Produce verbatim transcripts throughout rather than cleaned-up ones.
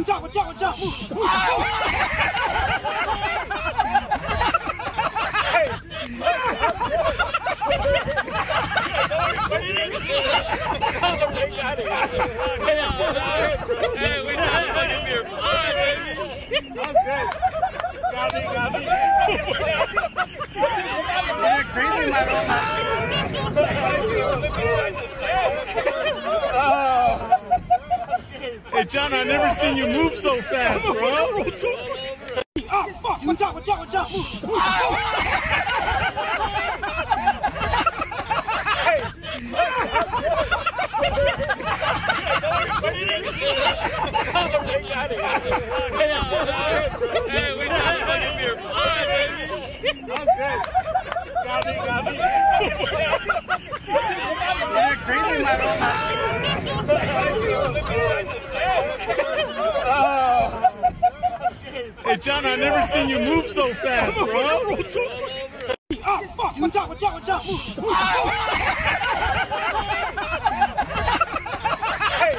watch out, watch out, watch out. Hey, we know how to fucking beer. okay. Got me, got me. Yeah, crazy, my Oh. Hey, John, I've never seen you move so fast, bro. Oh, fuck. Watch out, watch out, watch out. Hey. Hey, we know how to fucking beer. Okay. Got me, got me. Yeah, crazy, my Oh. Hey, John, I've never seen you move so fast, bro. Oh, fuck. Watch out, watch out, watch out. Hey.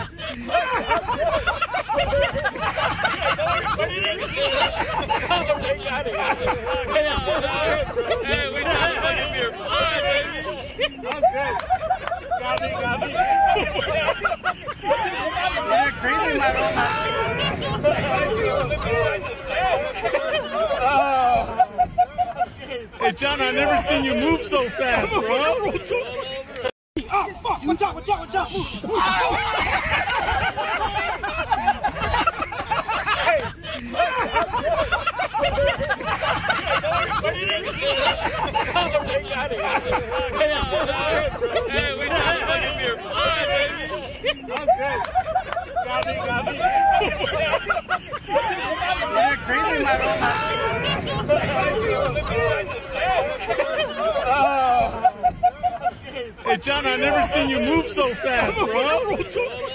Hey, we know how to fucking beer. Okay. Got me, got me. Yeah, crazy, my Oh. Hey, John, I've never seen you move so fast, bro. Oh, fuck. Watch out, watch out, watch out. Hey. Hey, we know how to fucking beer. Okay. Got me, got me. Yeah, crazy, my Oh. Hey, John, I've never seen you move so fast, bro.